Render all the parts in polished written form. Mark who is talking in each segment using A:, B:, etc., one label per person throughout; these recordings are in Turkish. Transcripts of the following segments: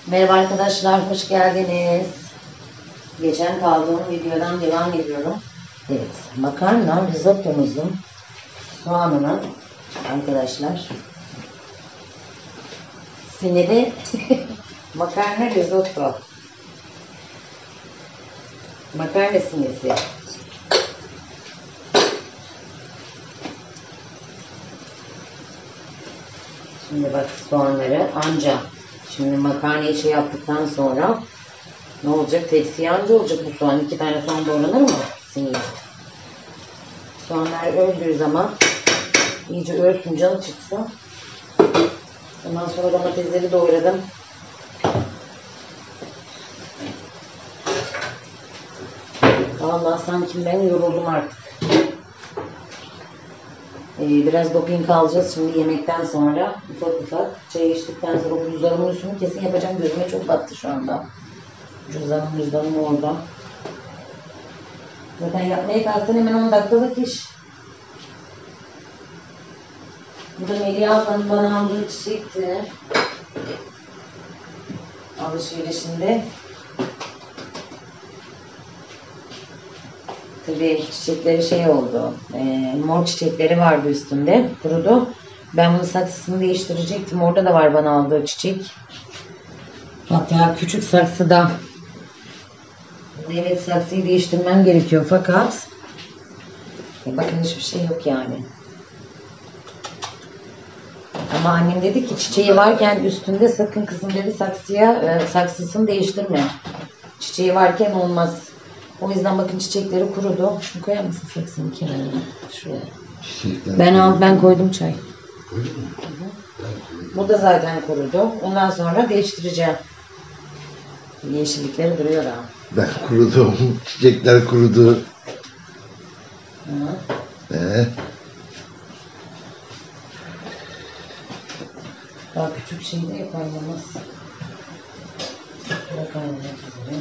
A: Merhaba arkadaşlar, hoş geldiniz. Geçen kaldığım videodan devam ediyorum. Evet, makarna risottomuzun soğanını arkadaşlar. Siniri makarna risotto. Makarna sinirsi. Şimdi bak soğanları anca. Şimdi makarnayı şey yaptıktan sonra ne olacak? Tepsiye anca olacak bu soğan. 2 tane soğan doğranır mı? Sinir. Soğanlar öldüğü zaman iyice ölsün, canı çıksın. Ondan sonra domatesleri doğradım. Vallahi sanki ben yoruldum artık. Biraz doping alacağız şimdi yemekten sonra. Ufak ufak çay içtikten sonra buzdolabının üstünü kesin yapacağım. Gözüme çok battı şu anda. Cüzdanım orada. Zaten yapmaya kalktın hemen 10 dakikalık iş. Bu da Melih ablanın bana aldığı çiçekti. Alışverişinde. Tabii çiçekleri şey oldu. Mor çiçekleri vardı üstünde. Kurudu. Ben bunun saksısını değiştirecektim. Orada da var bana aldığı çiçek. Hatta küçük saksıda. Evet, saksıyı değiştirmem gerekiyor fakat bakın hiçbir şey yok yani. Ama annem dedi ki çiçeği varken üstünde sakın kızım dedi saksısını değiştirme. Çiçeği varken olmaz. O yüzden bakın çiçekleri kurudu. Şunu koyar mısın saksının kenarına? Şuraya. Ben koydum çay.
B: Koydun mu?
A: Bu da zaten kurudu. Ondan sonra değiştireceğim. Yeşillikleri duruyor ha.
B: Ben kurudum. Çiçekler kurudu.
A: Hı. Daha küçük şey de kaynamaz. Burada kaynamak üzere.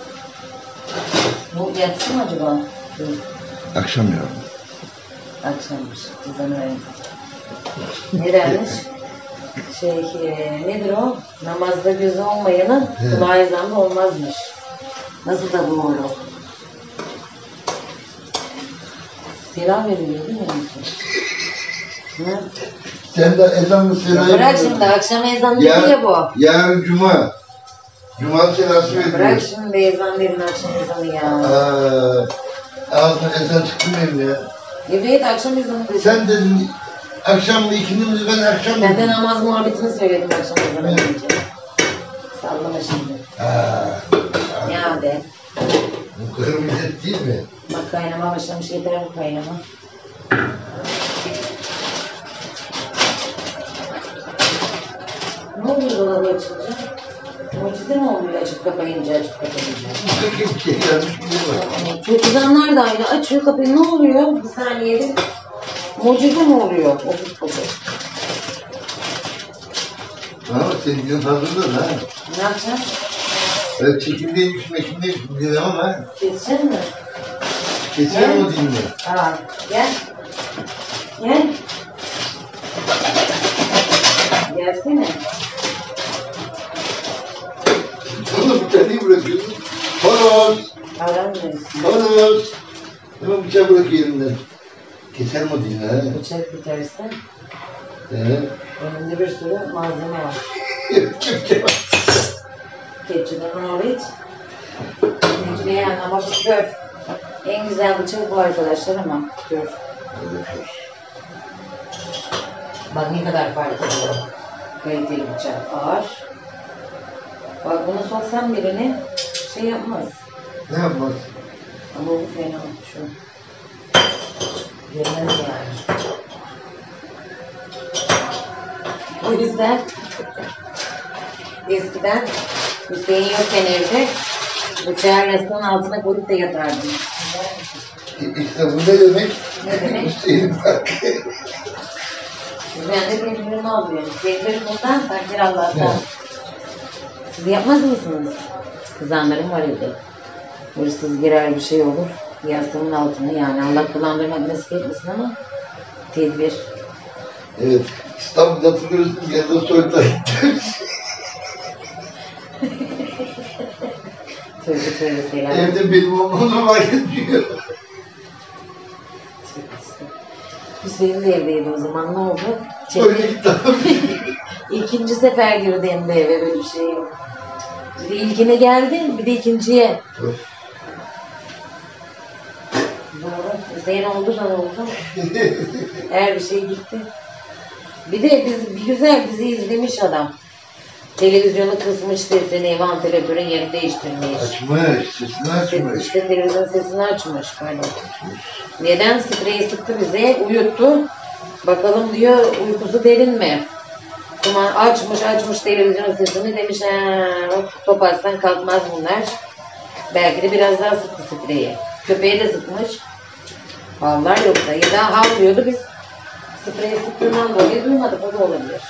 A: Bu yatsın mı acaba? Dur.
B: Akşam yapalım.
A: Akşammış. Kızım öyle. Ne dermiş? Nedir o? Namazda gözü olmayanın kulağı ezanlı olmazmış. Nasıl da doğru? Selam veriliyor değil mi? Hı?
B: Sen de ezan mı selam?
A: Bırak şimdi akşam ezanı değil ya bu.
B: Yarın cuma. Cuma selası veriyor.
A: Bırak şimdi ezan verin akşam ezanı ya.
B: Ağzına ezan çıktı benim ya.
A: Evet akşam ezanı dedim.
B: Sen dedin akşam mı ikindimiz ben akşam
A: Ben de
B: dedim.
A: namaz muhabbetini söyledim akşam ezanı deyince. Sallama şimdi. Ya de.
B: Bu kadar millet değil mi?
A: Bak kaynama başlamış, yeter bu kaynama. Ne oluyor dolabı açınca? Mucize mi oluyor açıp kapayınca?
B: Bir şey gelmiş gibi var.
A: Kızanlar da aynı açıyor kapıyı, ne oluyor? Bir saniyede mucize mi oluyor?
B: Ama senin gün hazırladın ha.
A: Ne yapacaksın?
B: Evet çekimdeymiş meşimdeymiş bilmem ama.
A: Keseceksin mi?
B: Keser mi o dinle?
A: Gel. Gel. Gelsene.
B: Sonra bıçağı bırakıyorsun. Horoz!
A: Aramıyorsun.
B: Horoz! Hemen bıçağı bırak yerinden. Keser mi o dinle ha?
A: Bıçak biterse
B: Evet.
A: önünde bir sürü malzeme var.
B: Kepçe var.
A: Keçiden hariç. Yani ama bu gör. En güzel bıçak bu arkadaşlar ama gör. Bak ne kadar fark ediyor. Kaliteli bıçak ağır. Bak bunu soksam birini şey yapmaz.
B: Ne yapmaz?
A: Ama bu fena şu. Gelmez yani. O yüzden eskiden Hüseyin yokken evde bıçağı yastığın altına koyup da yatardım.
B: İşte bu ne demek?
A: Ne demek?
B: Hüseyin bak.
A: Ben de tedbirini alıyorum. Tedbir bundan, takdir Allah'tan. Siz yapmaz mısınız? Kızanlarım var evde. Hırsız girer bir şey olur. Yastığımın altına yani Allah kullandırmak nasip etmesin ama tedbir.
B: Evet. İstanbul'da hatırlıyorsun yanında soydular.
A: Tövbe selam.
B: Evde benim olmamı fark etmiyor.
A: Hüseyin de evdeydi o zaman, ne oldu?
B: Öyle gitti abi.
A: İkinci sefer girdi hem de eve, böyle bir şey yok. Bir de ilkine geldi, bir de ikinciye. Doğru. Hüseyin oldu da oldu. Her bir şey gitti. Bir de bir güzel bizi izlemiş adam. Televizyonu kısmış sesini, vantilatörün yerini değiştirmiş.
B: Açmış, sesini açmış.
A: İşte televizyon sesini açmış. Pardon. Neden? Spreyi sıktı bize, uyuttu. Bakalım diyor, uykusu derin mi? Duman açmış televizyon sesini, demiş top atsan kalkmaz bunlar. Belki de biraz daha sıktı spreyi. Köpeğe de sıkmış. Vallahi yoksa ya da havlıyordu, biz spreyi sıktığından dolayı duymadık, o da olabilir.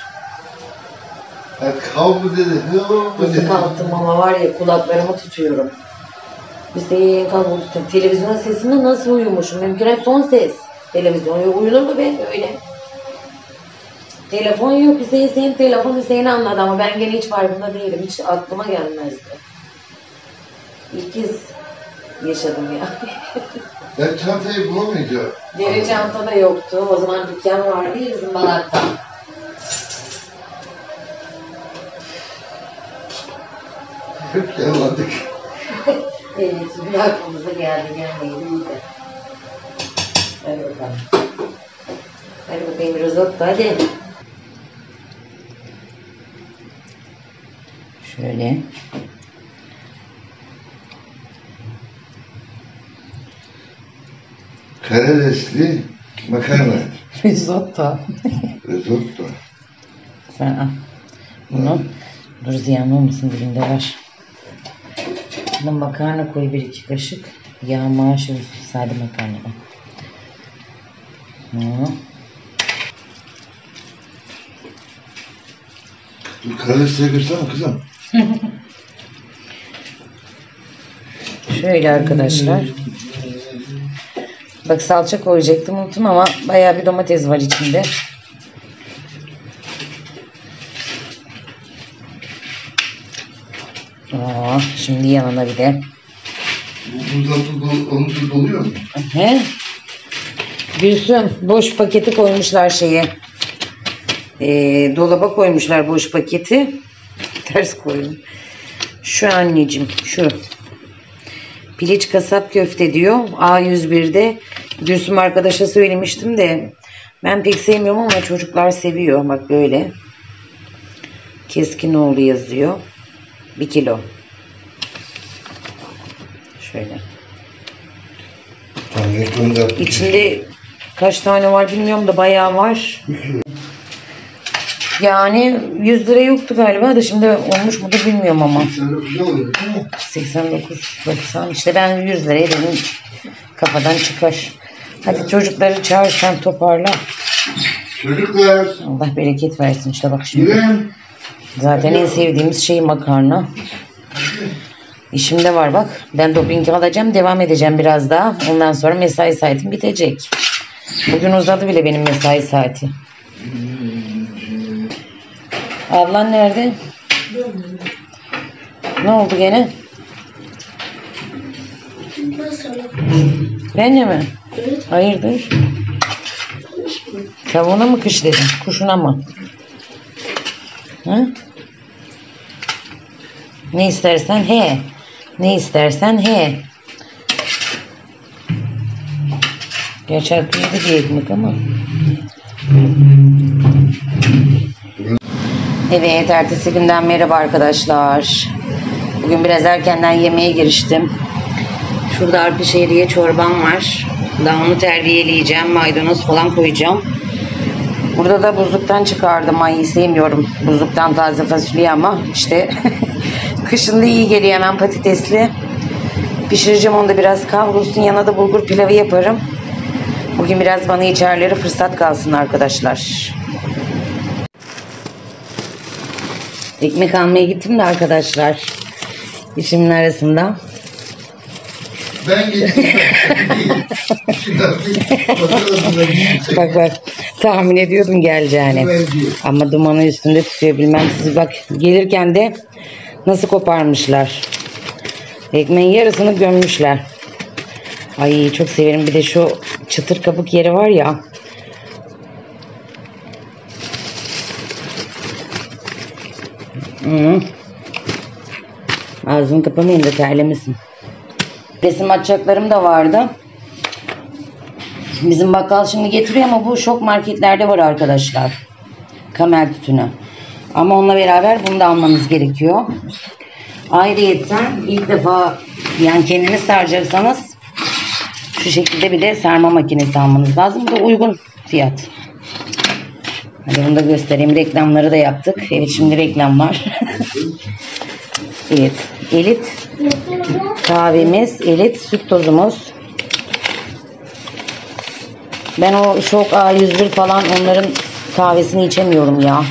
B: Kav mı dedi?
A: Nasıl kalktım ama var ya, kulaklarımı tutuyorum. Hüseyin kalkıp tutuyorum. Televizyon sesinde nasıl uyumuşum? Mümkün son ses. Televizyon uyunur mu be öyle? Telefon yok, Hüseyin telefon, Hüseyin anladı ama ben gene hiç farkında değilim. Hiç aklıma gelmezdi. İlk kez yaşadım ya.
B: Ben çantayı bulamayacağım.
A: Deri çanta da yoktu. O zaman dükkan vardı ya bizim Balat'ta.
B: Hep yanladık.
A: Evet, bir aklımıza geldi, gelmeydi iyi de. Hadi bakalım. Hadi bakayım risotto, hadi. Şöyle.
B: Karidesli makarna.
A: Risotto.
B: Risotto.
A: Sen al. Bunu dur, ziyan olmasın, dilinde var. Buna makarna koy, 1-2 kaşık. Yağ maaşı sade makarnadan.
B: Dur karidesliğe göstersene kızım.
A: Şöyle arkadaşlar. Bak, salça koyacaktım, unuttum ama bayağı bir domates var içinde. Şimdi yanına bir de.
B: Onun su doluyor mu?
A: He? Gülsüm, boş paketi koymuşlar şeye. Dolaba koymuşlar boş paketi. Ters koydum. Şu anneciğim, şu. Piliç kasap köfte diyor. A101'de. Gülsüm arkadaşa söylemiştim de. Ben pek sevmiyorum ama çocuklar seviyor. Bak böyle. Keskinoğlu yazıyor. 1 kilo. Şöyle. İçinde kaç tane var bilmiyorum da bayağı var. Yani 100 lira yoktu galiba da şimdi olmuş mudur bilmiyorum ama. 89,90 işte, ben 100 liraya dedim, kafadan çıkar. Hadi çocukları çağır, sen toparla.
B: Çocuklar.
A: Allah bereket versin işte, bak şimdi. Zaten en sevdiğimiz şey makarna. İşim de var bak. Ben doping alacağım, devam edeceğim biraz daha. Ondan sonra mesai saatim bitecek. Bugün uzadı bile benim mesai saati. Ablan nerede? Ne oldu gene? Benle mi? Hayırdır? Tavuğuna mı kış dedin? Kuşuna mı? Hı? Ne istersen he. Ne istersen he. Gerçi hakkıydı bir ekmek ama. Evet, ertesi günden merhaba arkadaşlar. Bugün biraz erkenden yemeğe giriştim. Şurada arpa şehriye çorbam var. Daha onu terbiyeleyeceğim. Maydanoz falan koyacağım. Burada da buzluktan çıkardım. Ay, sevmiyorum buzluktan taze fasulye ama işte kışın da iyi geliyor, hemen patatesli. Pişireceğim onu da, biraz kavrulsun. Yanına da bulgur pilavı yaparım. Bugün biraz bana içerileri fırsat kalsın arkadaşlar. Ekmek almaya gittim de arkadaşlar. İşimin arasında.
B: Ben gittim.
A: Bak bak, tahmin ediyordum geleceğini. Ama dumanı üstünde tutuyor, bilmem sizi. Bak, gelirken de nasıl koparmışlar. Ekmeğin yarısını gömmüşler. Ay çok severim. Bir de şu çıtır kabuk yeri var ya. Ağzını kapamayın da terlemesin. Resim açacaklarım da vardı. Bizim bakkal şimdi getiriyor ama bu şok marketlerde var arkadaşlar. Kamel tütünü. Ama onunla beraber bunu da almanız gerekiyor. Ayrıyeten ilk defa yani kendiniz saracaksanız şu şekilde bir de sarma makinesi almanız lazım. Bu da uygun fiyat. Hadi bunu da göstereyim. Reklamları da yaptık. Evet şimdi reklam var. Evet. Elit kahvemiz, elit süt tozumuz. Ben o şok A101 falan onların kahvesini içemiyorum ya.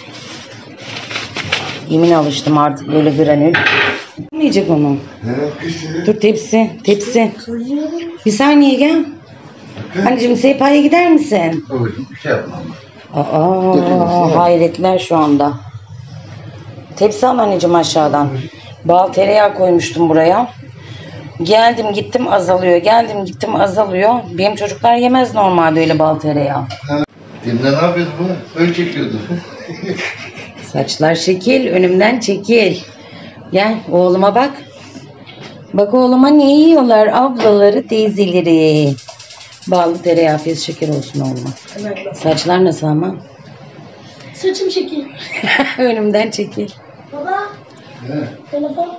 A: Yemin alıştım artık böyle granül. Ne yiyecek onu? Dur tepsi. Bir saniye gel. Anneciğim sehpaya gider misin?
B: Bir şey yapmam.
A: Hayretler şu anda. Tepsi al anneciğim aşağıdan. Bal tereyağı koymuştum buraya. Geldim gittim azalıyor. Geldim gittim azalıyor. Benim çocuklar yemez normalde öyle bal tereyağı.
B: Demle ne yapıyordu bu? Öyle çekiyordu.
A: Saçlar şekil. Önümden çekil. Gel oğluma bak. Bak oğluma ne yiyorlar? Ablaları, teyzeleri. Ballı tereyağı afiyet şeker olsun oğluma. Saçlar nasıl ama?
C: Saçım şekil.
A: Önümden çekil.
C: Baba. Telefon.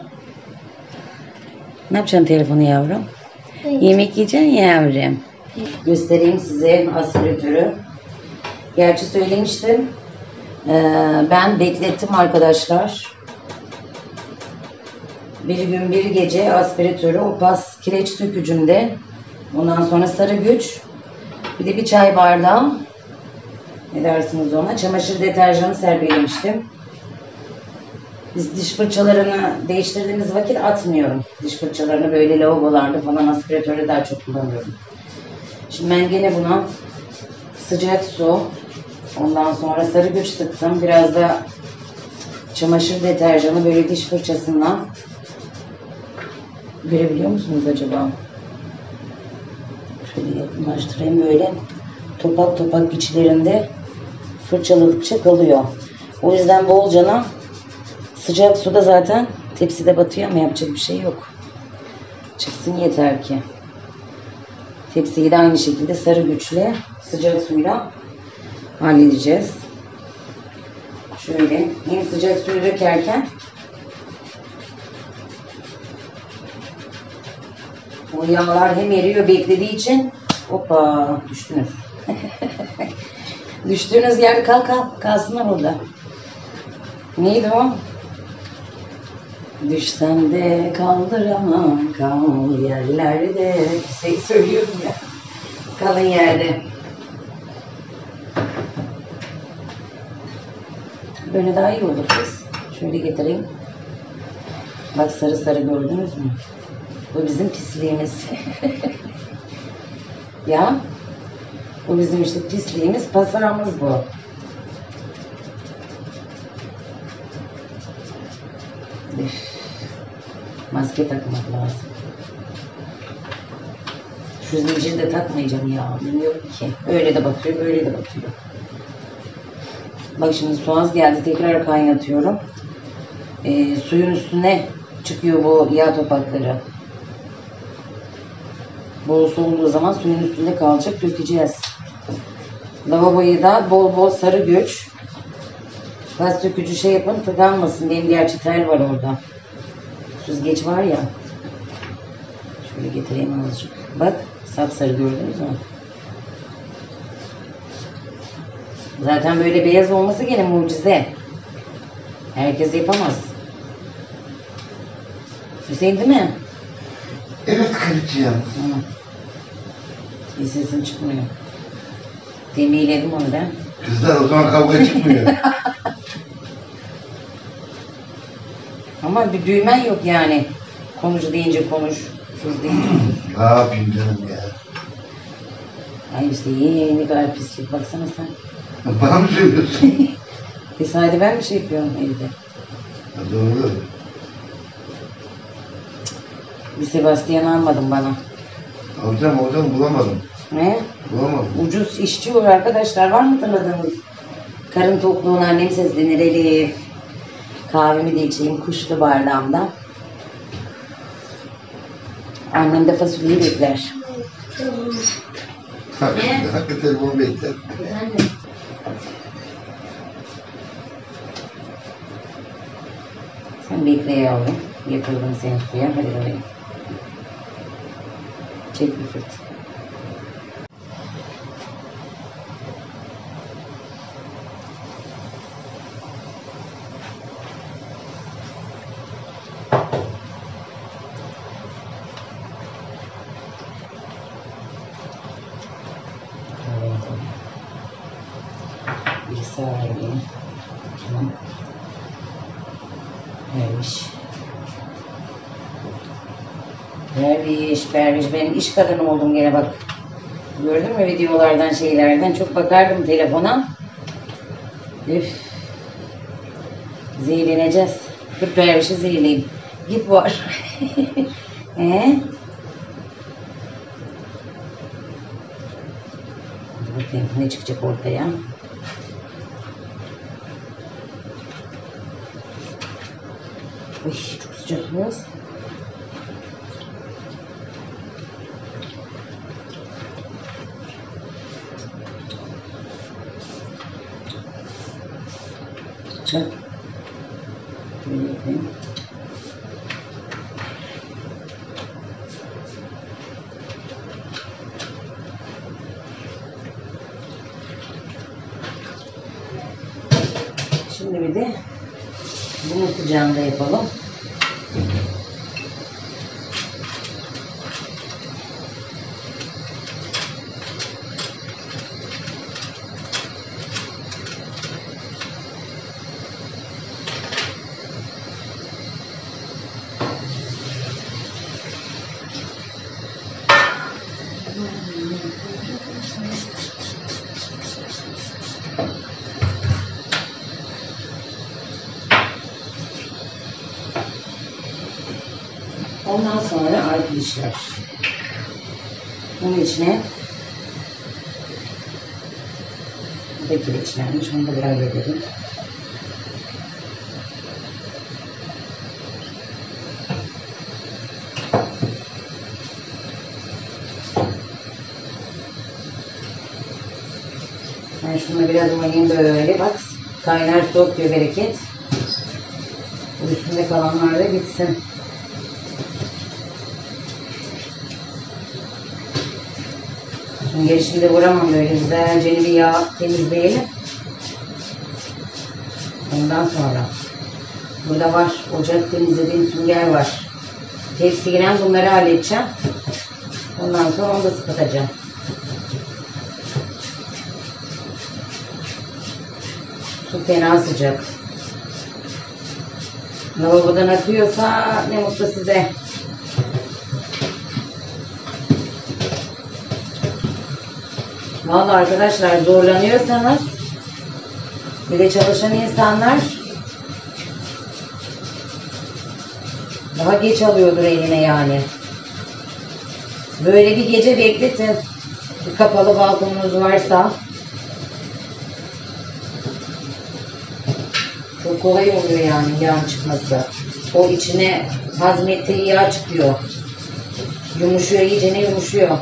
A: Ne yapacaksın telefonu yavrum? Yemek yiyeceksin yavrum. Göstereyim size aspiratörü. Gerçi söylemiştim. Ben beklettim arkadaşlar. Bir gün bir gece aspiratörü Opas kireç sökücümde. Ondan sonra sarı güç. Bir de bir çay bardağı. Ne dersiniz ona? Çamaşır deterjanı serpelemiştim. Biz diş fırçalarını değiştirdiğimiz vakit atmıyorum. Diş fırçalarını böyle lavabolarda falan aspiratörde daha çok kullanıyorum. Şimdi ben gene buna sıcak su, ondan sonra sarı güç sıktım. Biraz da çamaşır deterjanı böyle diş fırçasından. Görebiliyor musunuz acaba? Şöyle yakınlaştırayım böyle. Topak topak içlerinde fırçaladıkça kalıyor. O yüzden bolcana sıcak suda zaten tepside batıyor ama yapacak bir şey yok. Çıksın yeter ki. Tepsiyi de aynı şekilde sarı güçle sıcak suyla halledeceğiz. Şöyle hem sıcak suyu dökerken o yağlar hem eriyor beklediği için hoppa düştünüz. Düştüğünüz yerde kalsınlar orada. Neydi o? Düşsem de kaldıramam kal yerlerde. Şey söylüyorum ya. Kalın yerde. Böyle daha iyi olur kız. Şöyle getireyim. Bak sarı sarı gördünüz mü? Bu bizim pisliğimiz. Ya. Bu bizim işte pisliğimiz, pasağımız bu. Maske takmak lazım. Şu zinciri de takmayacağım ya. Bilmiyorum ki. Öyle de batıyor, böyle de batıyor. Bak şimdi su az geldi. Tekrar kaynatıyorum. Suyun üstüne çıkıyor bu yağ topakları. Bol su olduğu zaman suyun üstünde kalacak. Dökeceğiz. Lavaboyu da bol bol sarı güç. Gaz dökücü şey yapın, tıkanmasın. Benim gerçi tel var orada. Süzgeç var ya. Şöyle getireyim azıcık. Bak sapsarı gördünüz mü? Zaten böyle beyaz olması gene mucize. Herkes yapamaz. Hüseyin değil mi?
B: Evet karıcığım.
A: Bir sesim çıkmıyor. Demeyledim onu ben.
B: Kızlar o zaman kavga çıkmıyor.
A: Ama bir düğmen yok yani. Konuş deyince konuş, sus deyince sus.
B: Ne yapayım canım ya?
A: Ay işte ne kadar pislik. Baksana sen.
B: Bana mı söylüyorsun?
A: Sadece ben bir şey yapıyorum evde.
B: Doğru.
A: Bir Sebastian almadım bana.
B: Alacağım bulamadım.
A: Ne?
B: Bulamadım.
A: Ucuz işçi olur arkadaşlar. Var mı tanıdığınız? Karın tokluğuna annem seslenir Elif. Kahvemi de içeyim kuşlu bardağımda. Annem de fasulyeyi bekler.
B: Hakikaten telefonu bekler.
A: Efendim? Sen bekle yavrum. Yatırdım seni suya. Hadi oraya. Çek bir fırt. Bir saniye. Tamam. Berbiş. Benim iş kadınım oldum gene bak. Gördün mü videolardan şeylerden? Çok bakardım telefona. Üf. Zehirleneceğiz. Dur Berbiş'i zehirleyeyim. Git var. Bakayım ne çıkacak ortaya. Uy, çok sıcak biraz. Çak. Böyle yapayım. Şimdi bir de bunu sıcağında yapalım. Ondan sonra arkadaşlar bunun içine bu da kireçlenmiş, onu da biraz edelim. Ben şunu biraz mayayım böyle bak, kaynar soğuk diyor bereket. Bu üstünde kalanlar da gitsin. Şimdi vuramam böyle güzelce bir yağ temizleyelim. Ondan sonra burada var ocak temizlediğim sünger var. Tepsiyle bunları halledeceğim. Ondan sonra onu da sıkatacağım. Su fena sıcak. Lavabodan akıyorsa ne mutlu size. Vallahi arkadaşlar zorlanıyorsanız bir de çalışan insanlar daha geç alıyordur eline yani. Böyle bir gece bekletin. Bir kapalı balkonunuz varsa çok kolay oluyor yani yağ çıkması. O içine hazmettiği yağ çıkıyor. Yumuşuyor, iyicene yumuşuyor.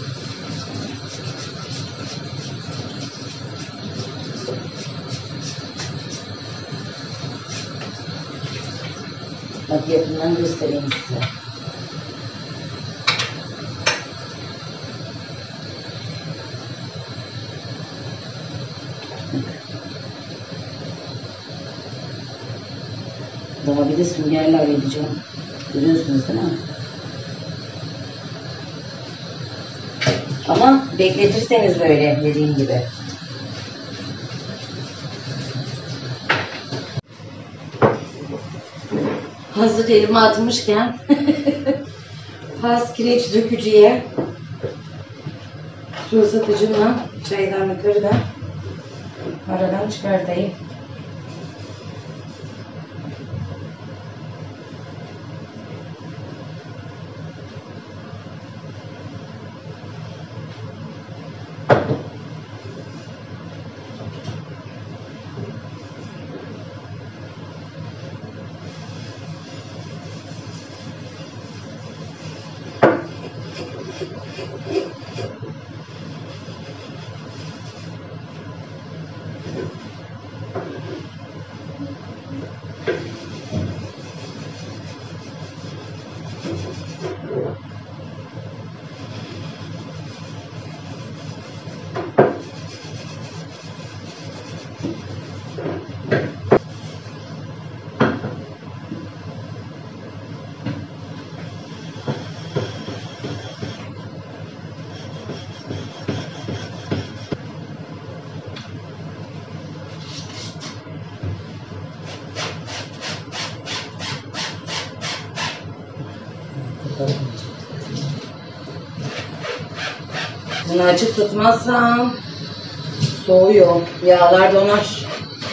A: Bak yakından göstereyim size. Daha bir de süngerle halledeceğim. Görüyorsunuz değil mi? Ama bekletirseniz böyle dediğim gibi. Hazır elime atmışken has kireç dökücüye su ısıtıcımla çaydanlıkları da aradan çıkartayım. bakalım. Bunu açık tutmazsam soğuyor. Yağlar donar.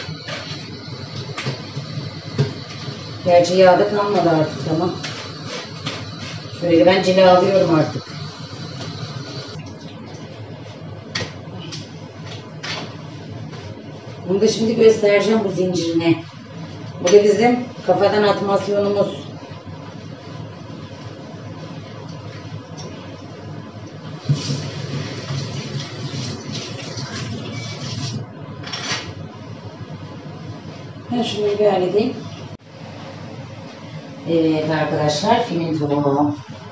A: Gerçi yağda kalmadı artık ama. Şöyle ben cilalıyorum artık. Bunu da şimdi göstereceğim bu zincirine. Bu da bizim kafadan atmasyonumuz. Ben şunu bir halledeyim. Evet arkadaşlar, film tavuğu.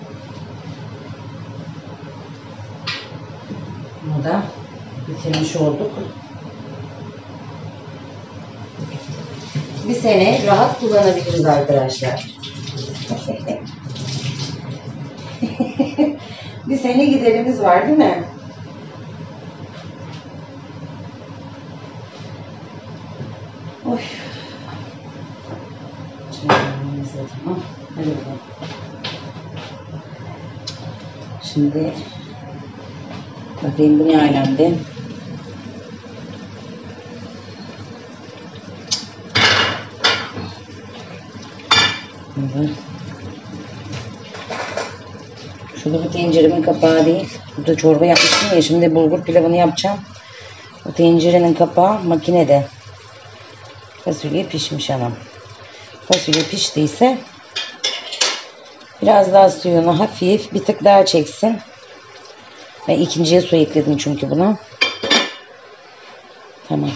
A: Bunu da bitirmiş olduk. Bir sene rahat kullanabiliriz arkadaşlar. Bir sene giderimiz var değil mi? Oy. Tamam. Hadi bakalım. Şimdi bakayım bu ne alemde. Şurada bu tenceremin kapağı değil. Burada çorba yapmıştım ya, şimdi bulgur pilavını yapacağım. Bu tencerenin kapağı makinede. Fasulye pişmiş anam. Fasulye piştiyse biraz daha suyunu hafif bir tık daha çeksin. Ben ikinciye su ekledim çünkü buna. Tamam.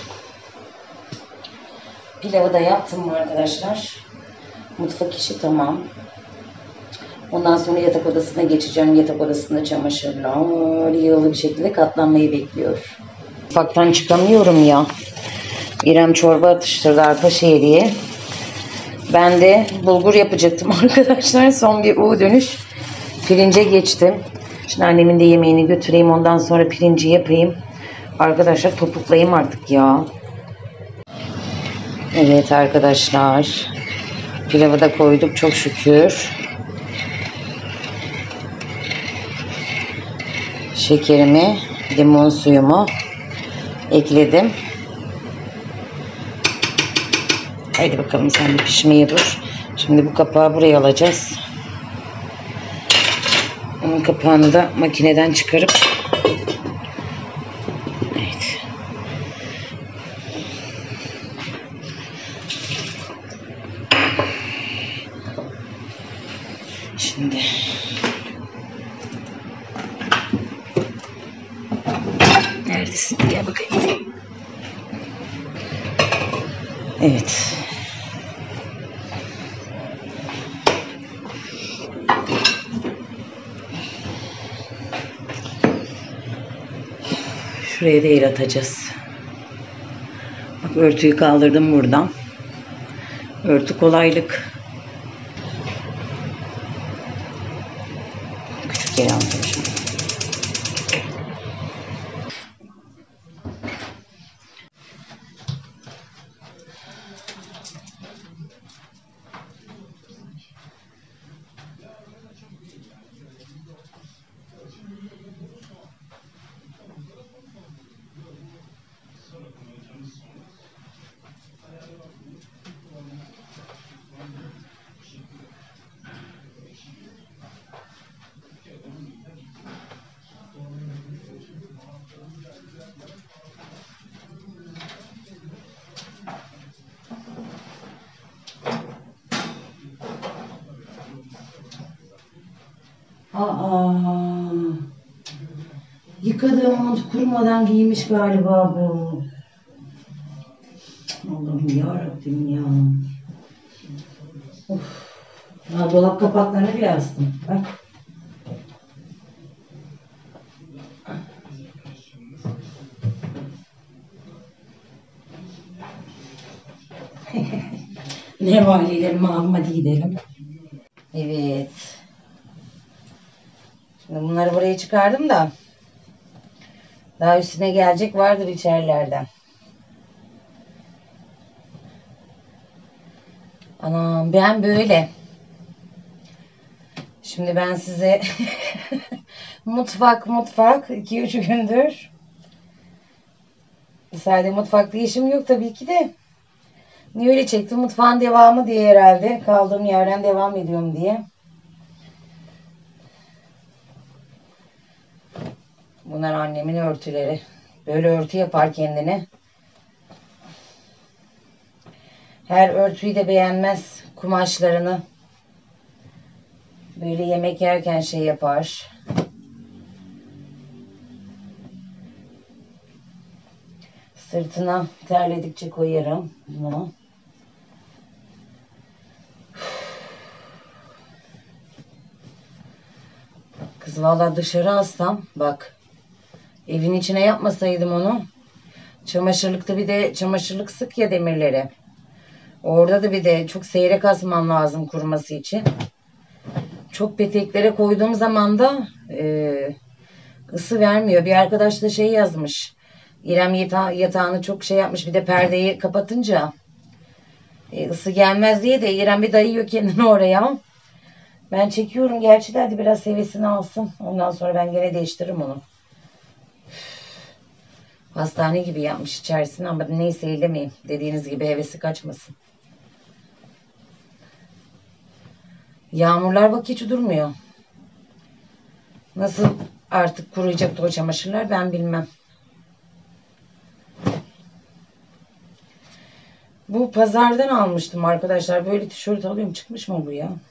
A: Pilavı da yaptım mı arkadaşlar? Mutfak işi tamam. Ondan sonra yatak odasına geçeceğim. Yatak odasında çamaşırlar yığılı bir şekilde katlanmayı bekliyor. Mutfaktan çıkamıyorum ya. İrem çorba atıştırdı arpa şehriye. Ben de bulgur yapacaktım arkadaşlar. Son bir U dönüş. Pirince geçtim. Şimdi annemin de yemeğini götüreyim. Ondan sonra pirinci yapayım. Arkadaşlar topuklayayım artık ya. Evet arkadaşlar. Pilavı da koyduk çok şükür. Şekerimi, limon suyumu ekledim. Haydi bakalım sen bir pişmeye dur. Şimdi bu kapağı buraya alacağız. Onun kapağını da makineden çıkarıp evet. Şimdi neredesin? Gel bakayım. Evet. Şuraya da el atacağız. Bak örtüyü kaldırdım buradan. Örtü kolaylık. Küçük el almışım. Aa, yıkadığım mont kurumadan giymiş galiba bu. Allah'ım yarabbim ya. Of. Ya dolap kapaklarını bile astım. Bak. Ne validelim, hadi gidelim. Evet. Şimdi bunları buraya çıkardım da daha üstüne gelecek vardır içerilerden. Anam ben böyle Şimdi ben size mutfak 2-3 gündür. Sadece mutfakta işim yok tabii ki de. Niye öyle çektim? Mutfağın devamı diye herhalde. Kaldığım yerden devam ediyorum diye. Bunlar annemin örtüleri. Böyle örtü yapar kendine. Her örtüyü de beğenmez. Kumaşlarını. Böyle yemek yerken şey yapar. Sırtına terledikçe koyarım bunu. Kız valla dışarı alsam bak. Evin içine yapmasaydım onu. Çamaşırlıkta bir de çamaşırlık sık ya demirleri. Orada da bir de çok seyrek asmam lazım kuruması için. Çok peteklere koyduğum zaman da ısı vermiyor. Bir arkadaş da şey yazmış. İrem yatağını çok şey yapmış. Bir de perdeyi kapatınca ısı gelmez diye de İrem bir dayıyor kendini oraya. Ben çekiyorum gerçi de hadi biraz hevesini alsın. Ondan sonra ben gene değiştiririm onu. Hastane gibi yapmış içerisine ama neyse eylemeyeyim. Dediğiniz gibi hevesi kaçmasın. Yağmurlar bak hiç durmuyor. Nasıl artık kuruyacaktı o çamaşırlar ben bilmem. Bu pazardan almıştım arkadaşlar. Böyle tişört alıyorum. Çıkmış mı bu ya?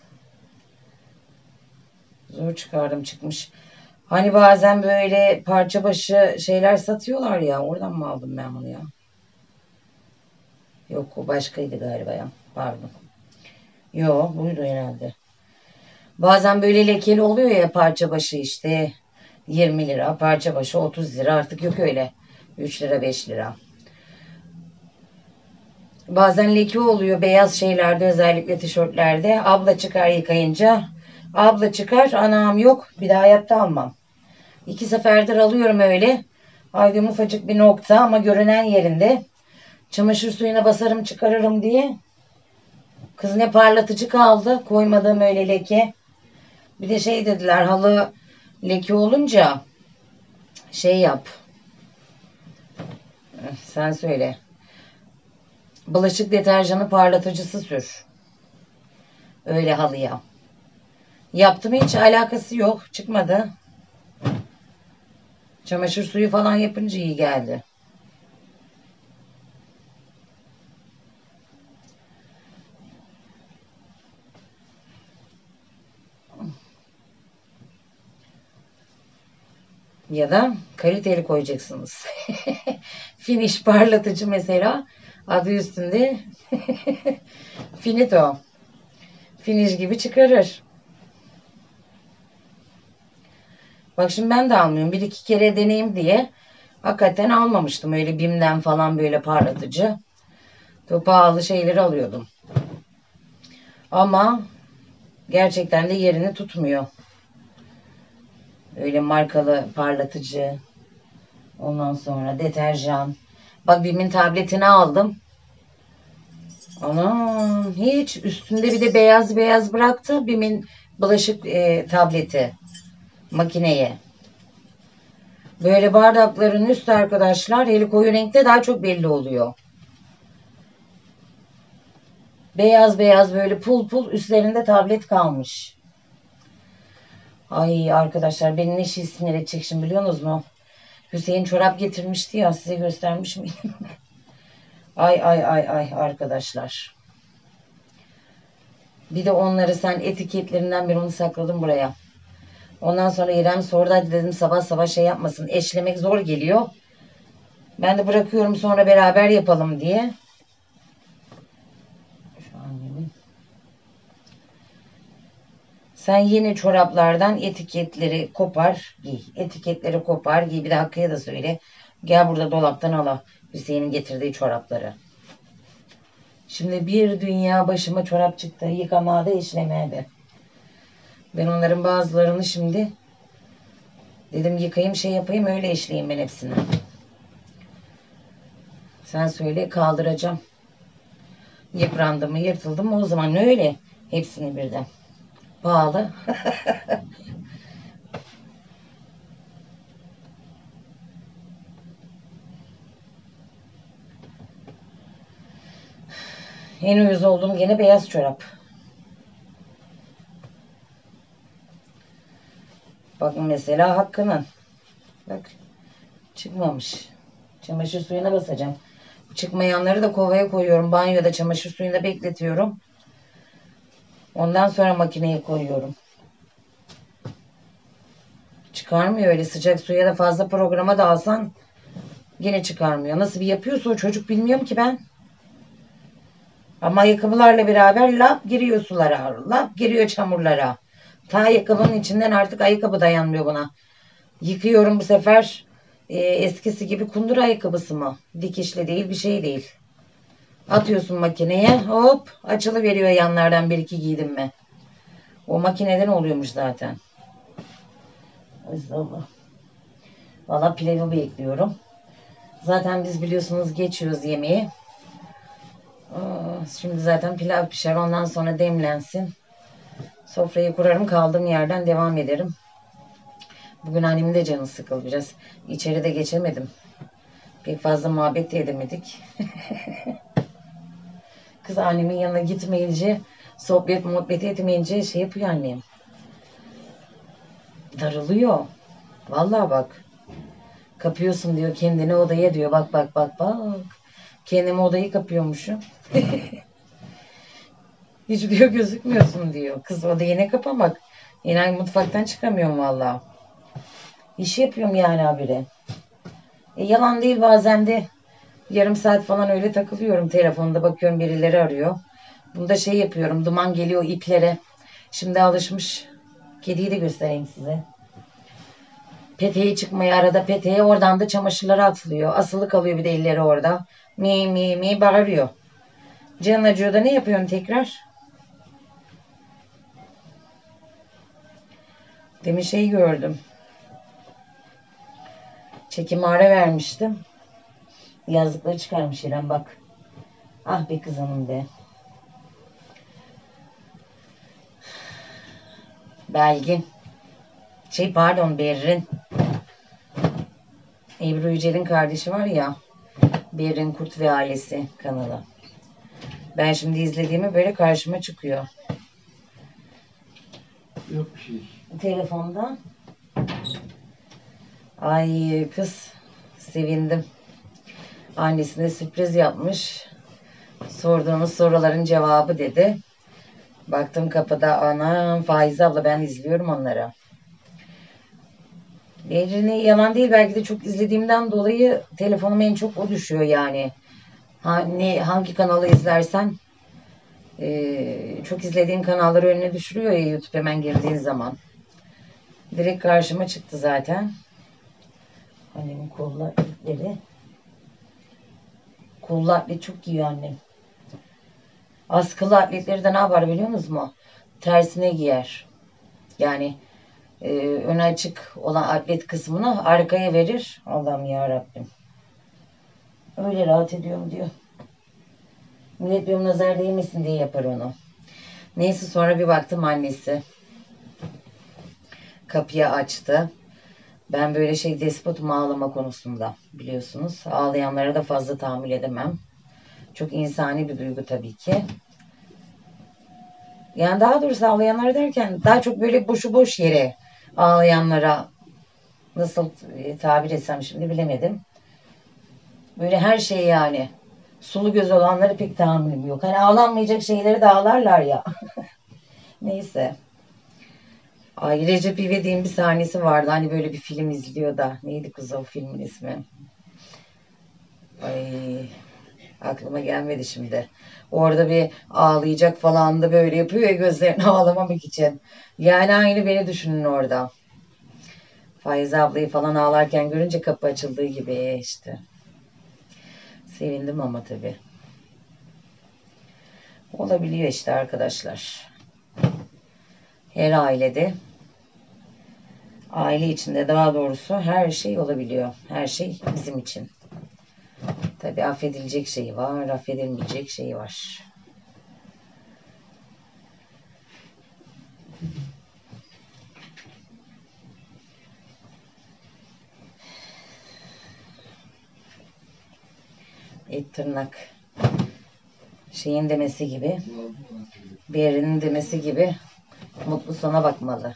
A: Zor çıkardım çıkmış. Hani bazen böyle parça başı şeyler satıyorlar ya. Oradan mı aldım ben bunu ya? Yok o başkaydı galiba ya. Pardon. Yok buydu herhalde. Bazen böyle lekeli oluyor ya parça başı işte 20 lira. Parça başı 30 lira. Artık yok öyle. 3 lira 5 lira. Bazen leke oluyor beyaz şeylerde özellikle tişörtlerde. Abla çıkar yıkayınca. Abla çıkar anam yok bir daha hayatta almam. 2 seferdir alıyorum öyle. Haydi ufacık bir nokta ama görünen yerinde. Çamaşır suyuna basarım çıkarırım diye. Kız ne parlatıcı kaldı. Koymadığım öyle leke. Bir de şey dediler halı leke olunca şey yap. Sen söyle. Bulaşık deterjanı parlatıcısı sür. Öyle halıya. Yaptım hiç alakası yok. Çıkmadı. Çamaşır suyu falan yapınca iyi geldi. Ya da kaliteli koyacaksınız. Finish parlatıcı mesela. Adı üstünde. Finito. Finish gibi çıkarır. Bak şimdi ben de almıyorum. 1-2 kere deneyim diye. Hakikaten almamıştım. Öyle BİM'den falan böyle parlatıcı. Çok pahalı şeyleri alıyordum. Ama gerçekten de yerini tutmuyor. Öyle markalı parlatıcı. Ondan sonra deterjan. Bak BİM'in tabletini aldım. Anam hiç üstünde bir de beyaz beyaz bıraktı BİM'in bulaşık tableti makineye. Böyle bardakların üstü arkadaşlar eli koyu renkte daha çok belli oluyor. Beyaz beyaz böyle pul pul üstlerinde tablet kalmış. Ay arkadaşlar beni ne şey sinir edecek şimdi biliyorsunuz mu? Hüseyin çorap getirmişti ya size göstermiş miyim? Ay ay ay ay arkadaşlar. Bir de onları sen etiketlerinden bir onu sakladım buraya. Ondan sonra İrem sordu hadi dedim sabah sabah şey yapmasın. Eşlemek zor geliyor. Ben de bırakıyorum sonra beraber yapalım diye. Şu annemin. Sen yeni çoraplardan etiketleri kopar giy. Etiketleri kopar giy. Bir de Hakkı'ya da söyle. Gel burada dolaptan al. Hüseyin'in getirdiği çorapları. Şimdi bir dünya başıma çorap çıktı. Yıkamada işlemeye de. Ben onların bazılarını şimdi dedim yıkayayım şey yapayım öyle işleyeyim ben hepsini. Sen söyle kaldıracağım. Yıprandı mı yırtıldı mı o zaman öyle hepsini birden. Pahalı. En uyuz olduğum gene beyaz çorap. Bakın mesela Hakkı'nın. Bak çıkmamış. Çamaşır suyuna basacağım. Çıkmayanları da kovaya koyuyorum. Banyoda çamaşır suyunda bekletiyorum. Ondan sonra makineye koyuyorum. Çıkarmıyor öyle sıcak suya da fazla programa da alsan yine çıkarmıyor. Nasıl bir yapıyorsa o çocuk bilmiyorum ki ben. Ama ayakkabılarla beraber lap giriyor sulara. Lap giriyor çamurlara. Ta ayakkabının içinden artık ayakkabı dayanmıyor buna. Yıkıyorum bu sefer. Eskisi gibi kundur ayakkabısı mı? Dikişli değil bir şey değil. Atıyorsun makineye hop açılıveriyor yanlardan bir iki giydim mi. O makineden oluyormuş zaten. Allah. Valla pilavı bekliyorum. Zaten biz biliyorsunuz geçiyoruz yemeği. Şimdi zaten pilav pişer ondan sonra demlensin. Sofrayı kurarım kaldığım yerden devam ederim. Bugün annemin de canı sıkıldı biraz. İçeride geçemedim. Pek fazla muhabbet de edemedik. Kız annemin yanına gitmeyince, muhabbet etmeyince şey yapıyor annem. Darılıyor. Vallahi bak. Kapıyorsun diyor kendini odaya diyor. Bak bak bak bak. Kendimi odayı kapıyormuşum. Hiç diyor gözükmüyorsun diyor. Kız odayı ne kapamak. Yine mutfaktan çıkamıyorum vallahi. İş yapıyorum yani habire. Yalan değil bazen de yarım saat falan öyle takılıyorum telefonda bakıyorum birileri arıyor. Bunda şey yapıyorum duman geliyor iplere. Şimdi alışmış. Kediyi de göstereyim size. Peteği çıkmaya arada peteğe oradan da çamaşırları atılıyor. Asılı kalıyor bir de elleri orada. Mi mi mi bağırıyor. Canın acıyor da ne yapıyorsun tekrar? Demin şey gördüm. Çekime ara vermiştim. Yazdıkları çıkarmış İrem bak. Ah be kızım be. Belgin. Pardon Berrin. Ebru Yücel'in kardeşi var ya. Berrin Kurt ve Ailesi kanalı. Ben şimdi izlediğimi böyle karşıma çıkıyor.
B: Yok bir şey.
A: Telefonda. Ay kız sevindim. Annesine sürpriz yapmış. Sorduğunuz soruların cevabı dedi. Baktım kapıda anam Faize abla ben izliyorum onları. Yalan değil belki de çok izlediğimden dolayı telefonum en çok o düşüyor yani. Hangi kanalı izlersen çok izlediğin kanalları önüne düşürüyor ya YouTube hemen girdiğin zaman. Direkt karşıma çıktı zaten. Annemin kollar ipleri. Kollu atlet çok giyiyor annem. Askılı atletleri de ne yapar biliyor musunuz mu? Tersine giyer. Yani öne açık olan atlet kısmını arkaya verir. Allah'ım ya Rabbim. Öyle rahat ediyorum diyor. Millet diyorum nazar değmesin diye yapar onu. Neyse sonra bir baktım annesi. Kapıyı açtı. Ben böyle despotum ağlama konusunda biliyorsunuz. Ağlayanlara da fazla tahammül edemem. Çok insani bir duygu tabii ki. Yani daha doğrusu ağlayanlar derken daha çok böyle boşu boş yere ağlayanlara nasıl tabir etsem şimdi bilemedim. Böyle her şey yani. Sulu göz olanları pek tahammülüm yok. Hani ağlanmayacak şeyleri de ağlarlar ya. Neyse. Ay Recep İvedik'in bir sahnesi vardı. Hani böyle bir film izliyor da. Neydi kız o filmin ismi? Ay aklıma gelmedi şimdi. Orada bir ağlayacak falan da böyle yapıyor ya gözlerini ağlamamak için. Yani aynı beni düşünün orada. Faize ablayı falan ağlarken görünce kapı açıldığı gibi işte. Sevindim ama tabii. Olabiliyor işte arkadaşlar. Her ailede, aile içinde daha doğrusu her şey olabiliyor. Her şey bizim için. Tabii affedilecek şey var, affedilmeyecek şey var. Et tırnak. Şeyin demesi gibi. Berrin'in demesi gibi. Mutlu sona bakmalı.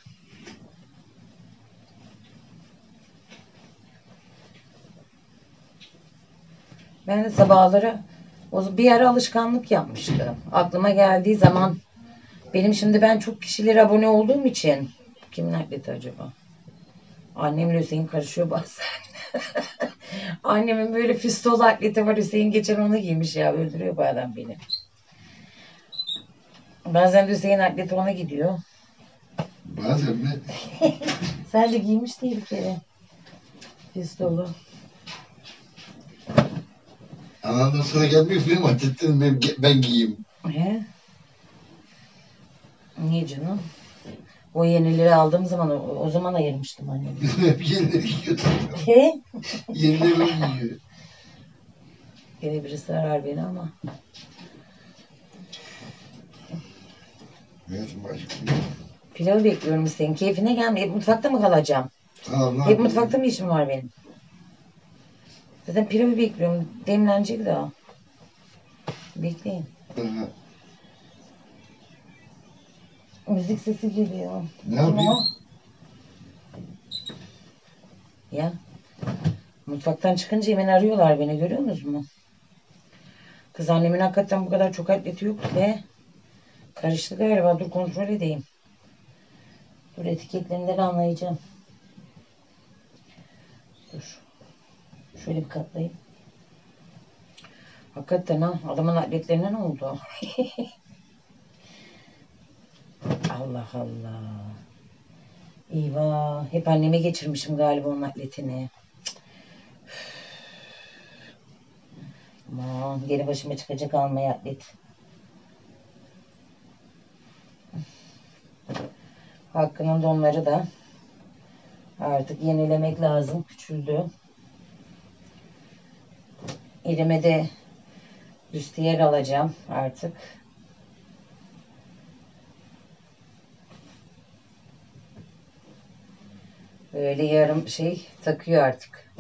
A: Ben de sabahları bir ara alışkanlık yapmıştım. Aklıma geldiği zaman ben çok kişilere abone olduğum için kimin atleti acaba? Annemle Hüseyin karışıyor bazen. Annemin böyle fistol atleti var. Hüseyin geçen onu giymiş ya. Öldürüyor bu adam beni. Bazen de Hüseyin atleti ona gidiyor.
B: Bazen mi?
A: Sen de giymiş değil bir kere. Fistolu.
B: Anamdan sonra gelmiyor film atlettin ben giyeyim.
A: He? Niye canım? O yenileri aldığım zaman o zaman ayırmıştım annemi.
B: Hep yenileri giyiyordum.
A: He?
B: Yenileri o giyiyor.
A: Gene birisi arar beni ama.
B: Evet başka.
A: Pilavı bekliyorum senin. Keyfine gelme. Hep mutfakta mı kalacağım?
B: Tamam,
A: Hep mutfakta mı işim var benim? Zaten pilavı bekliyorum. Demlenecek daha. Bekleyin.
B: Aha.
A: Müzik sesi geliyor.
B: Ne yapayım?
A: Ya. Mutfaktan çıkınca hemen arıyorlar beni. Görüyor musunuz? Kız annemin hakikaten bu kadar çok atleti yok ve karıştı galiba. Dur kontrol edeyim. Dur etiketlerinden anlayacağım. Dur. Şöyle bir katlayayım. Hakikaten ha. Adamın atletlerine ne oldu? Allah Allah. Eyvah. Hep anneme geçirmişim galiba onun atletini. Aman geri başıma çıkacak almaya atlet. Hakkının donları da artık yenilemek lazım. Küçüldü. Elime de büstiyer alacağım artık. Böyle yarım takıyor artık.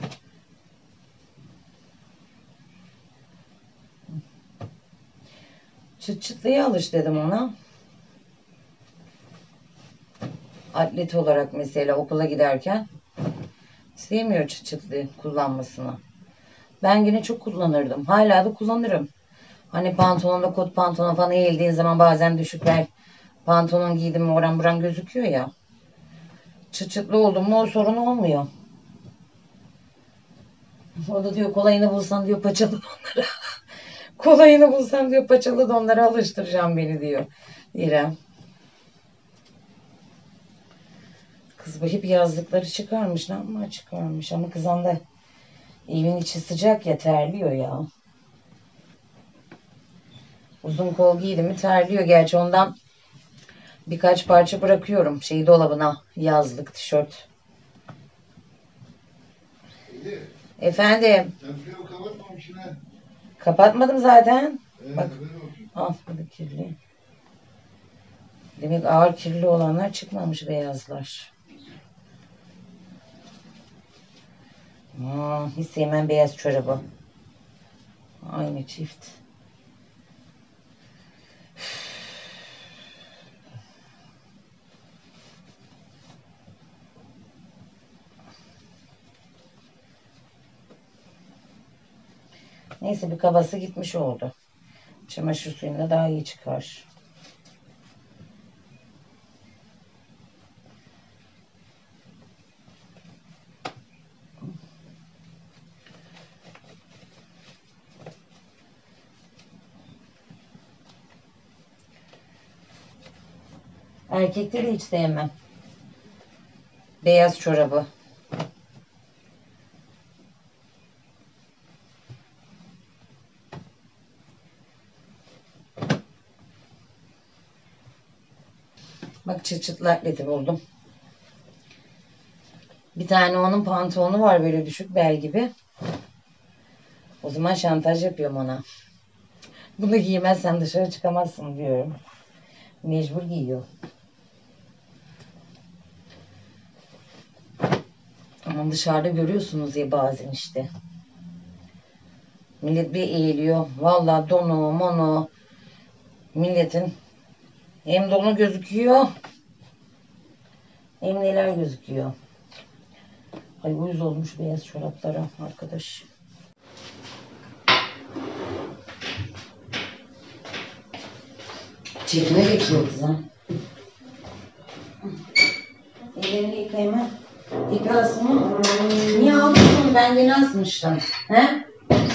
A: Çıt çıtlıya alış dedim ona. Atlet olarak mesela okula giderken sevmiyor çıt çıtlı kullanmasını. Ben yine çok kullanırdım. Hala da kullanırım. Hani pantolonda kot pantolon falan eğildiğin zaman bazen düşük bel pantolon giydim mi oran buran gözüküyor ya. Çıt çıtlı oldum mu o sorun olmuyor. O da diyor kolayını bulsan diyor paçalı donlara. Kolayını bulsan diyor paçalı donlara alıştıracağım beni diyor. İrem. Kız bu hep yazlıkları çıkarmış. Ne yapma çıkarmış ama kızan da evin içi sıcak ya terliyor ya. Uzun kol giydi mi terliyor. Gerçi ondan birkaç parça bırakıyorum. Dolabına yazlık tişört. Efendim.
B: Sen pilavı kapatmamışsın ha.
A: Kapatmadım zaten. Bak.
B: Al.
A: Al bu da kirli. Demek ağır kirli olanlar çıkmamış beyazlar. Hiç sevmem beyaz çorabı. Aynı çift. Neyse bir kabası gitmiş oldu. Çamaşır suyunda daha iyi çıkar. Erkekte de hiç sevmem. Beyaz çorabı. Bak çıt çıtlı atleti buldum. Bir tane onun pantolonu var böyle düşük bel gibi. O zaman şantaj yapıyorum ona. Bunu giymezsen dışarı çıkamazsın diyorum. Mecbur giyiyor. Ama dışarıda görüyorsunuz ya bazen işte. Millet bir eğiliyor. Vallahi donu, mono. Milletin hem donu gözüküyor hem neler gözüküyor. Ay uyuz olmuş beyaz çoraplara arkadaş. Çekime geçiyor kızım. Ellerini yıkayayım. Yıkasın mı? Niye aldın onu? Ben yeni asmıştım. He?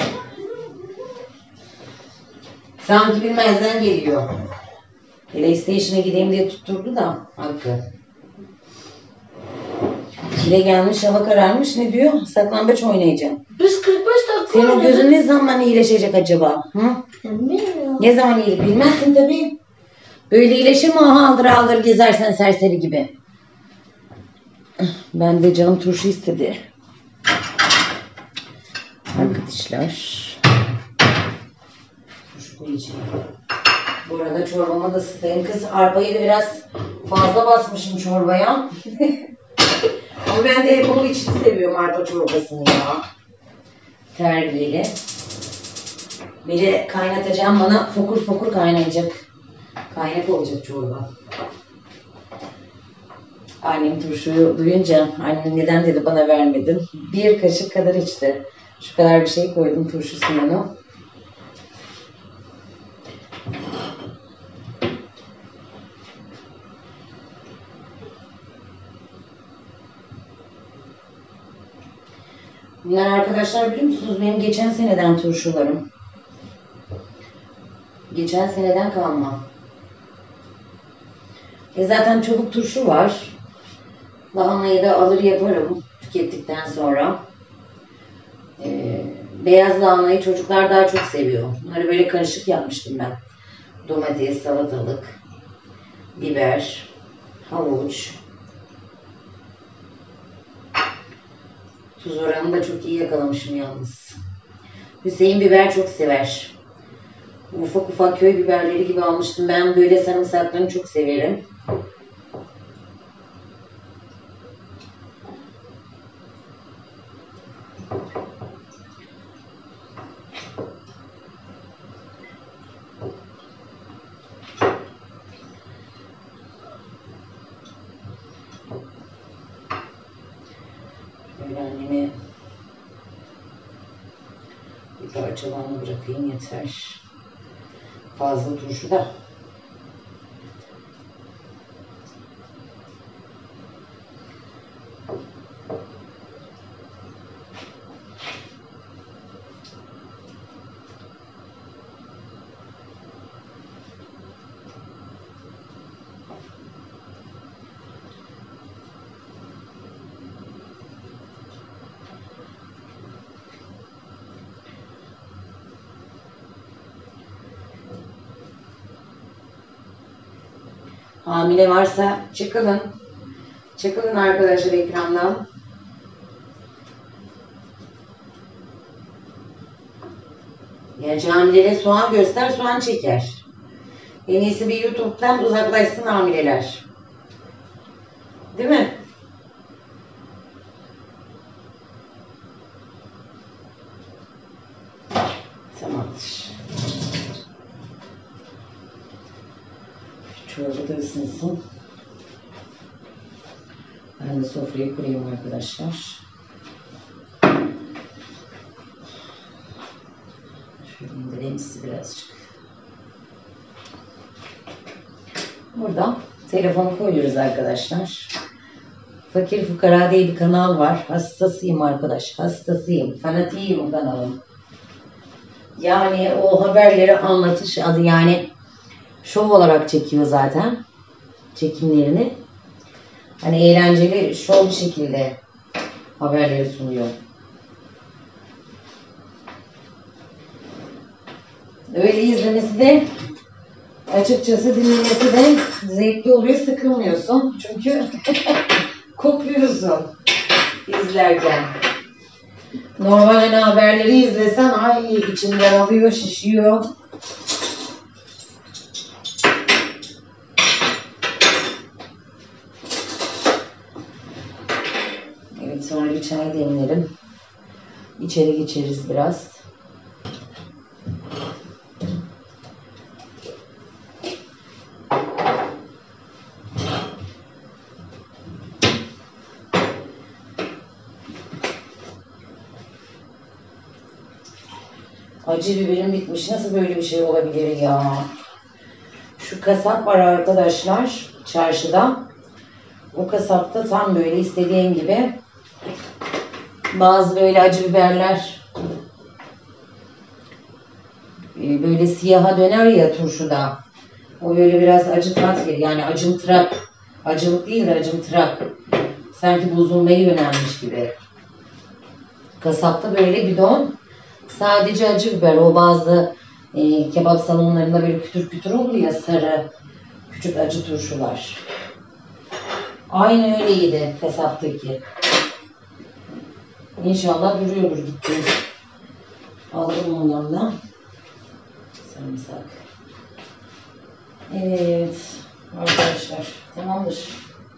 A: Sanki bilmezden geliyor. PlayStation'a gideyim diye tutturdu da Hakkı. Kile gelmiş, hava kararmış. Ne diyor? Saklambaç oynayacağım.
C: Biz 45 dakika
A: Senin
C: oynadık.
A: gözün ne zaman iyileşecek acaba? Hı?
C: Bilmiyorum.
A: Ne zaman iyileşecek? Bilmezsin tabii. Böyle iyileşir mi? Aldır aldır gezersen serseri gibi. Ben de canım turşu istedi. Arkadaşlar. Turşu koyacağım. Bu arada çorbama da ısıtayım. Kız arpayı da biraz fazla basmışım çorbaya. Ama ben de hep onun için seviyorum arpa çorbasını ya. Terbiyeli. Bir de kaynatacağım, bana fokur fokur kaynayacak. Kaynak olacak çorba. Annem turşuyu duyunca, annem neden dedi bana vermedin. Bir kaşık kadar içti. Şu kadar bir şey koydum turşusuna. Bunlar arkadaşlar biliyor musunuz benim geçen seneden turşularım. Geçen seneden kalma. Zaten çabuk turşu var. Lahanayı da alır yaparım tükettikten sonra. Beyaz lahanayı çocuklar daha çok seviyor. Bunları böyle karışık yapmıştım ben. Domates, salatalık, biber, havuç. Tuz oranını da çok iyi yakalamışım yalnız. Hüseyin biber çok sever. Ufak ufak köy biberleri gibi almıştım. Ben böyle sarımsaklarını çok severim. Böyle anneme bir parçalarını bırakayım yeter. Fazla turşu da. Hamile varsa çıkılın. Çıkılın arkadaşlar ekrandan. Gerçi hamilelere soğan göster, soğan çeker. En iyisi bir YouTube'dan uzaklaşsın hamileler. Değil mi? Tamamdır. Çorba da ısınsın. Ben de sofrayı kurayım arkadaşlar. Şöyle indireyim sizi birazcık. Burada telefonu koyuyoruz arkadaşlar. Fakir Fukara diye bir kanal var. Hastasıyım arkadaş. Hastasıyım. Fanatiyim o kanalın. Yani o haberleri anlatış adı yani şov olarak çekiyor zaten çekimlerini. Hani eğlenceli, şov bir şekilde haberleri sunuyor. Öyle izlemesi de açıkçası dinlemesi de zevkli oluyor, sıkılmıyorsun. Çünkü kopuyorsun izlerken. Normal hani haberleri izlesen ay içinden alıyor, şişiyor. Evet, sonra bir çay demlerim. İçeri geçeriz biraz. Acı biberim bitmiş. Nasıl böyle bir şey olabilir ya? Şu kasap var arkadaşlar çarşıda. O kasapta tam böyle istediğim gibi bazı böyle acı biberler böyle siyaha döner ya turşuda. O böyle biraz acı tat verir. Yani acımtırak. Acılık değil de acımtırak. Sanki bozulmayı yönelmiş gibi. Kasapta böyle bidon. Sadece acı biber. O bazı kebap salonlarında böyle kütür kütür oluyor ya sarı. Küçük acı turşular. Aynı öyleydi kasaptaki. İnşallah duruyordur gitti. Alırım ondan da. Sarımsak. Evet. Arkadaşlar. Tamamdır.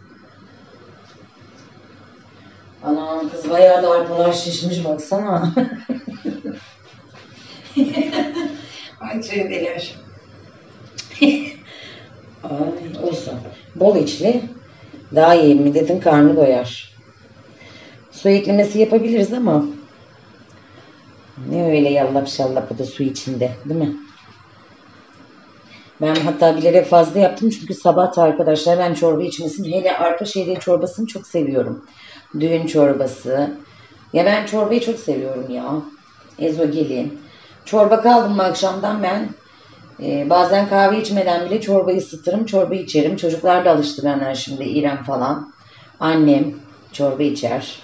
A: Anam kız bayağı da arpalar şişmiş baksana. Ay çevirdiler. Ay olsun. Bol içli. Daha iyi milletin karnı doyar. Su eklemesi yapabiliriz ama ne öyle yallap şallap o da su içinde değil mi? Ben hatta bilerek fazla yaptım çünkü sabah arkadaşlar ben çorba içmesini hele arpa şehriye çorbasını çok seviyorum. Düğün çorbası. Ya ben çorbayı çok seviyorum ya. Ezogelin. Çorba kaldım mı akşamdan ben bazen kahve içmeden bile çorbayı ısıtırım. Çorba içerim. Çocuklar da alıştı benden şimdi İrem falan. Annem çorba içer.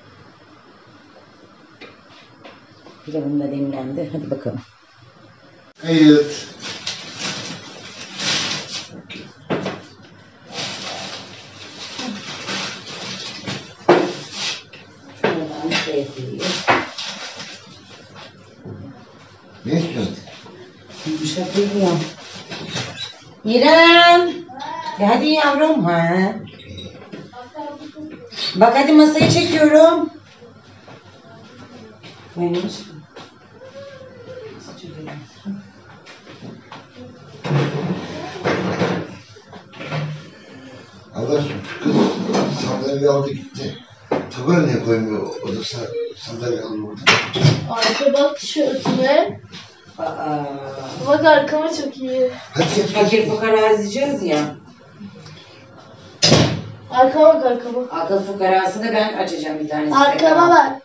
A: Pilavım da demlendi. Hadi bakalım.
B: Evet.
A: Şuradan şey yapayım.
B: Ne istiyorsun?
A: Yumuşak geliyor. İrem. Hadi yavrum. Ha. Bak hadi masayı çekiyorum. Neymiş?
B: Allah aşkına kız sandalye aldı gitti. Tabure niye koymuyor odasına sandalye aldı orada?
C: Arka bak tişörtüme.
A: Aa.
C: Bak arkama çok iyi.
B: Hadi geç.
A: Fakir fukara izleyeceğiz ya.
C: Arkama bak arkama.
A: Akıl fukarasını ben açacağım bir tanesi.
C: Arkama bak.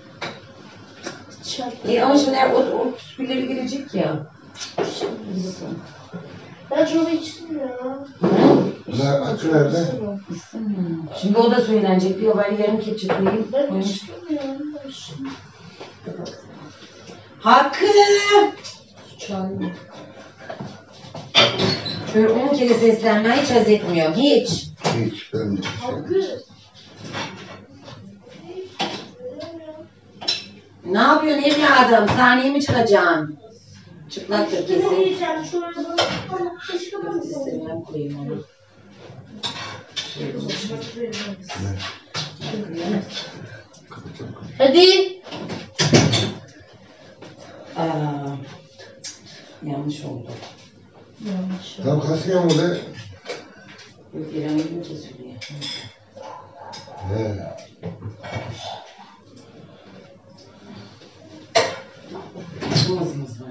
C: Tişört.
A: Ama şimdi o püskülleri girecek ya.
C: Ben çorba içtim ya.
B: Bunlar akı nerede?
A: İstemiyorum. Şimdi o da söylenecek. Bir haberi yarım kepçe koyayım.
C: Ben içtim ya. Ben içtim.
A: Hakkı!
C: Çay.
A: Şöyle 10 kere seslenme hiç haz etmiyorum. Hiç.
B: Hiç ben de.
C: Hakkı.
A: Ne yapıyorsun evladım? Sahneye mi çıkacaksın? Çıplaktır kesin.
C: Yiyeceğim çorba. Keşke ben
A: İstemiyorum koyayım onu. Şöyle olsun.
C: Hadi.
A: Aa, yanlış oldu.
C: Yanlış.
B: Tam kasıyor mu be?
A: Yok İrem'in kesiliyor.
B: He.
A: Çıkmazımız var.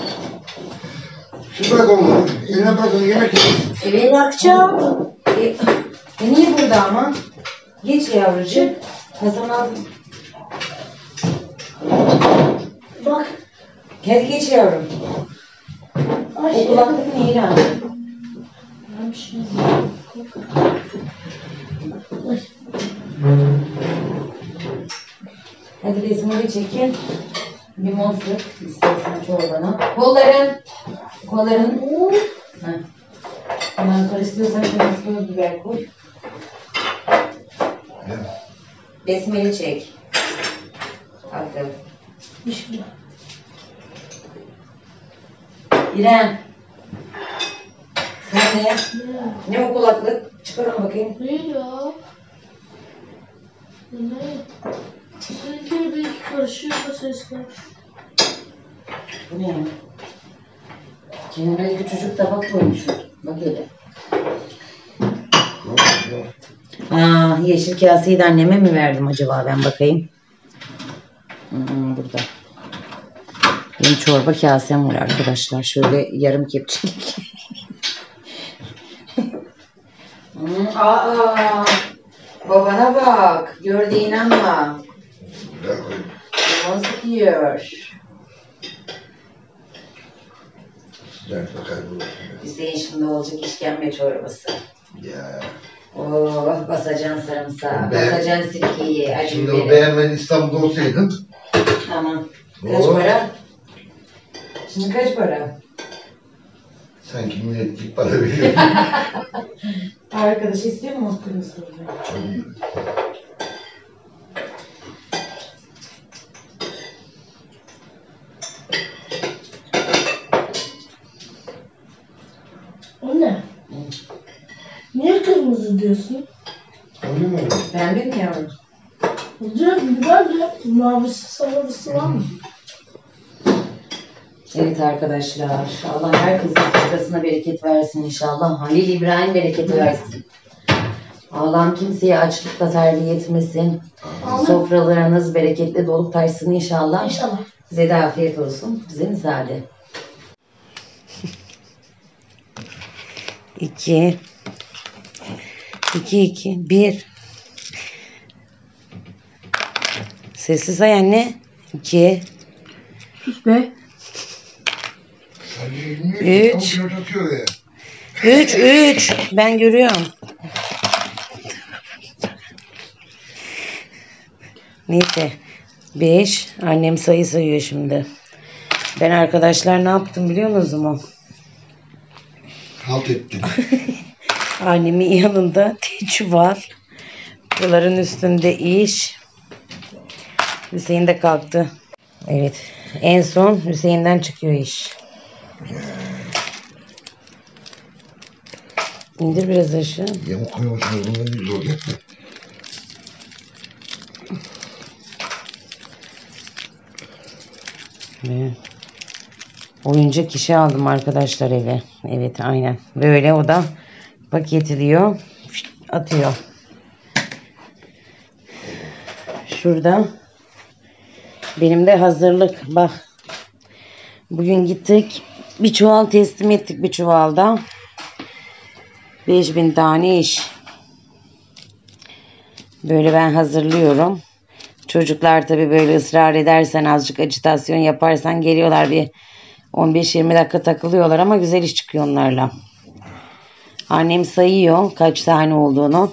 B: Şu bırak onu. Eline bırak onu yemek ye.
A: Evet bakacağım. Niye burada ama? Geç yavrucuğum. Ne zaman?
C: Bak.
A: Hadi geç yavrum. O kulaklık ne İrem?
C: Ben bir şey
A: Hadi resmini çekin. Limon sık istersen çorbana. Kolların. Heh. Hemen karıştırırsan şöyle sıkı biber koy. Besmele çek. Hakkı.
C: Bismillah.
A: İrem. Sen ne? Ne o kulaklık? Çıkar onu bakayım.
C: Ne ya? Ne? Seninki bir karışıyor da sesler.
A: Bu ne? Kendime küçücük tabak koymuşum. Bak öyle. Aa, yeşil kaseyi de anneme mi verdim acaba ben bakayım. Burada. Benim çorba kasem var arkadaşlar. Şöyle yarım kepçelik. Aa, babana bak. Gördüğüne inanma.
B: Güzel koy.
A: Limon sıkıyor.
B: Sıcakta kaybolur.
A: Hüseyin şimdi olacak işkembe çorbası.
B: Ya.
A: Oh, basacaksın sarımsağı,
B: Ben-
A: basacaksın sirkeyi, acı
B: Şimdi o
A: biberi.
B: beğenmen İstanbul'da olsaydın.
A: Tamam. Kaç
B: Oo.
A: para? Şimdi kaç para?
B: Sanki milletlik para veriyor.
A: Arkadaş istiyor mu Moskova'yı?
C: O ne? Niye kırmızı diyorsun?
B: Öyle mi?
A: Ben bilmiyorum.
C: Hocam biber de mavisi sarısı var mı?
A: Evet arkadaşlar, Allah herkesin sofrasına bereket versin inşallah. Halil İbrahim bereket versin. Allah'ım kimseye açlıkla terbiye etmesin.
C: Amin.
A: Sofralarınız bereketli dolup taşsın inşallah.
C: İnşallah.
A: Size de afiyet olsun. Bize müsaade. 2 1 Sessiz say anne. 2
C: Sus be.
B: Üç.
A: 3 ben görüyorum. Neyse. 5 annem sayı sayıyor şimdi. Ben arkadaşlar ne yaptım biliyor musunuz?
B: Halt ettim.
A: Annemin yanında tecrübe var. Buraların üstünde iş. Hüseyin de kalktı. Evet. En son Hüseyin'den çıkıyor iş. İndir biraz aşağı.
B: Yamuk koymuşsunuz bundan bir zor yapma.
A: Ve oyuncak işe aldım arkadaşlar eve. Evet aynen. Böyle o da paketliyor. Atıyor. Şurada benim de hazırlık. Bak. Bugün gittik. Bir çuval teslim ettik bir çuvalda. 5000 tane iş. Böyle ben hazırlıyorum. Çocuklar tabii böyle ısrar edersen azıcık acitasyon yaparsan geliyorlar bir 15-20 dakika takılıyorlar ama güzel iş çıkıyor onlarla. Annem sayıyor kaç tane olduğunu.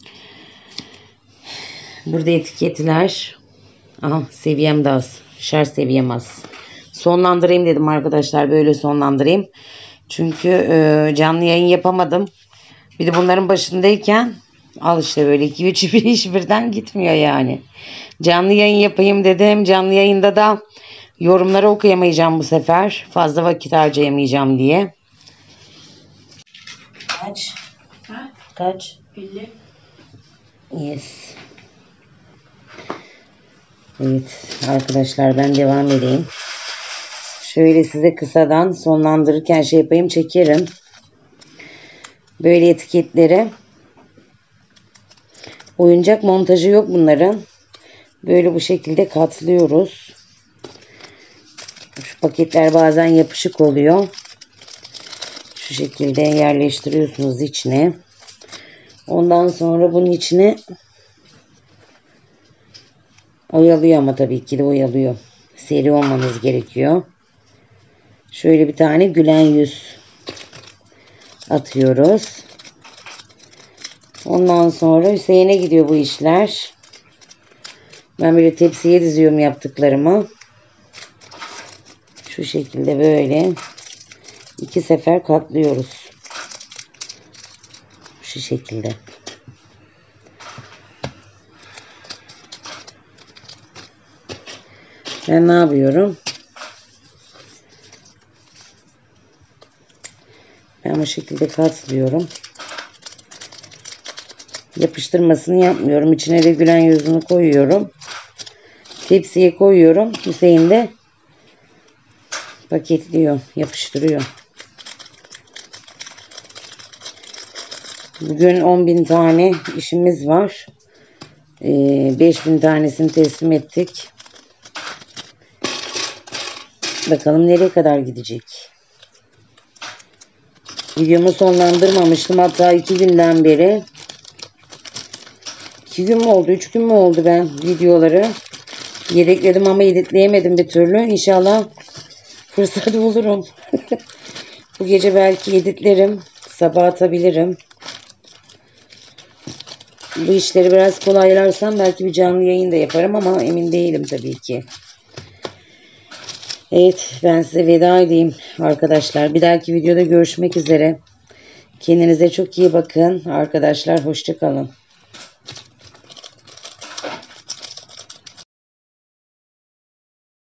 A: Burada etiketler. Aha seviyem de az. Şarj seviyem az. Sonlandırayım dedim arkadaşlar. Böyle sonlandırayım. Çünkü canlı yayın yapamadım. Bir de bunların başındayken al işte böyle 2-3 bir iş birden gitmiyor yani. Canlı yayın yapayım dedim. Canlı yayında da yorumları okuyamayacağım bu sefer. Fazla vakit harcayamayacağım diye. Kaç?
C: Ha?
A: Kaç?
C: 50.
A: Yes. Evet arkadaşlar ben devam edeyim. Şöyle size kısadan sonlandırırken şey yapayım çekerim. Böyle etiketleri. Oyuncak montajı yok bunların. Böyle bu şekilde katlıyoruz. Şu paketler bazen yapışık oluyor. Şu şekilde yerleştiriyorsunuz içine. Ondan sonra bunun içine oyalıyor ama tabii ki de oyalıyor. Seri olmanız gerekiyor. Şöyle bir tane gülen yüz atıyoruz. Ondan sonra Hüseyin'e gidiyor bu işler. Ben böyle tepsiye diziyorum yaptıklarımı. Şu şekilde böyle 2 sefer katlıyoruz. Şu şekilde. Ben ne yapıyorum? Ben bu şekilde katlıyorum. Yapıştırmasını yapmıyorum. İçine de gülen yüzünü koyuyorum. Tepsiye koyuyorum. Hüseyin de paketliyor, yapıştırıyor. Bugün 10.000 tane işimiz var. 5.000 tanesini teslim ettik. Bakalım nereye kadar gidecek. Videomu sonlandırmamıştım. Hatta 2 günden beri. 2 gün mü oldu? 3 gün mü oldu ben videoları yedekledim ama editleyemedim bir türlü. İnşallah fırsat bulurum. Bu gece belki editlerim. Sabah atabilirim. Bu işleri biraz kolaylarsam belki bir canlı yayın da yaparım ama emin değilim tabii ki. Evet, ben size veda edeyim arkadaşlar. Bir dahaki videoda görüşmek üzere. Kendinize çok iyi bakın arkadaşlar. Hoşça kalın.